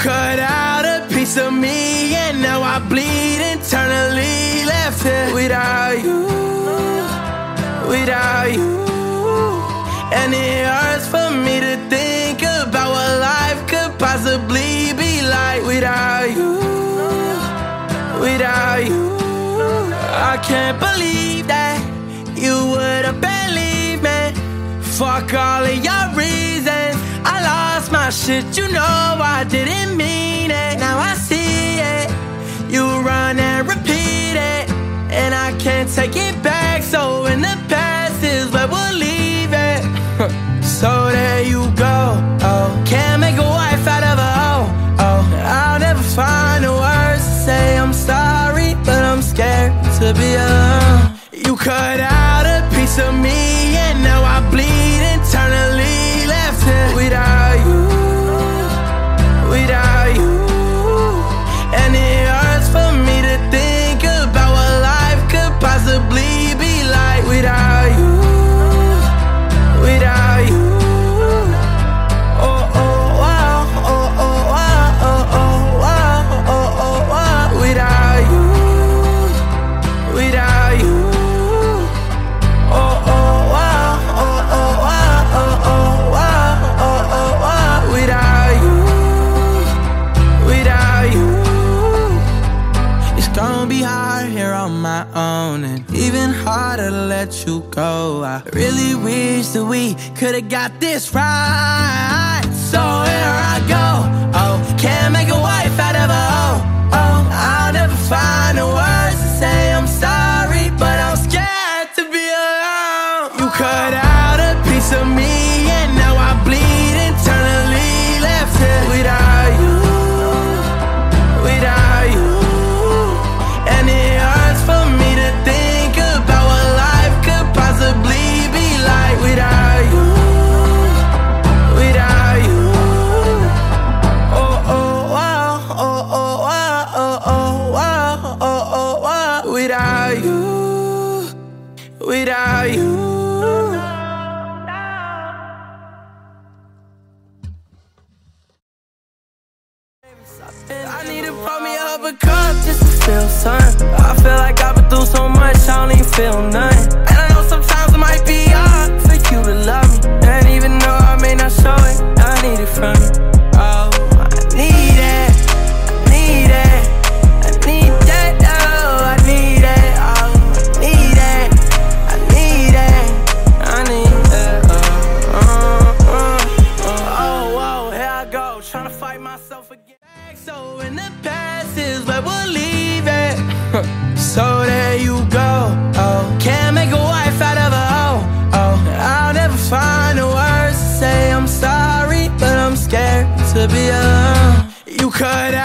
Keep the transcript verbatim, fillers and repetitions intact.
cut out a piece of me, and now I bleed internally. Left here without you, without you. And it hurts for me to think about what life could possibly be like without you, without you. I can't believe that you would've believed me. Fuck all of your reasons, I lost my shit, you know I didn't mean it. Now I see it, you run and repeat it, and I can't take it back. So in the past is where we'll leave it. So there you go, oh. Can't make a wife out of a hoe, oh. I'll never find the words to say I'm sorry, but I'm scared to be alone. You cut out a piece of me, and now I bleed internally. Left here without you, without you. And it hurts for me to think about what life could possibly be like without you, without you. Oh, oh, wow, oh, oh, wow, oh, oh, wow, oh, oh, wow. Without you, without you. Oh, oh, wow, oh, oh, wow, oh, oh, wow, oh, oh, wow. Without you, without you. It's gonna be hard here on my own, and even harder to let you go. I really wish that we could've got this right. So here I go, oh. Can't make a wife out of a hoe, oh. I'll never find the words to say I'm sorry, but I'm scared to be alone. You cut out a piece of me, and now I bleed internally. Left here without you, without you. And it hurts for me to think about what life could possibly be like without you, without you. Oh, oh, wow, oh, oh, wow, oh, oh, wow, oh, oh, wow. Without you, without you. I need to pour me up a cup just to feel something. I feel like I've been through so much, I don't even feel nothing. And I know sometimes it might be hard for you to love me, and even though I may not show it, I need it from you. Oh, I need it, I need it, I need that, oh, I need it, oh, I need it, I need it, I need it, oh, oh, oh, oh, oh, whoa, here I go, trying to fight myself again. So in the past is where we'll leave it. So there you go, oh. Can't make a wife out of a hoe, oh. I'll never find the words to say I'm sorry, but I'm scared to be alone. You cut out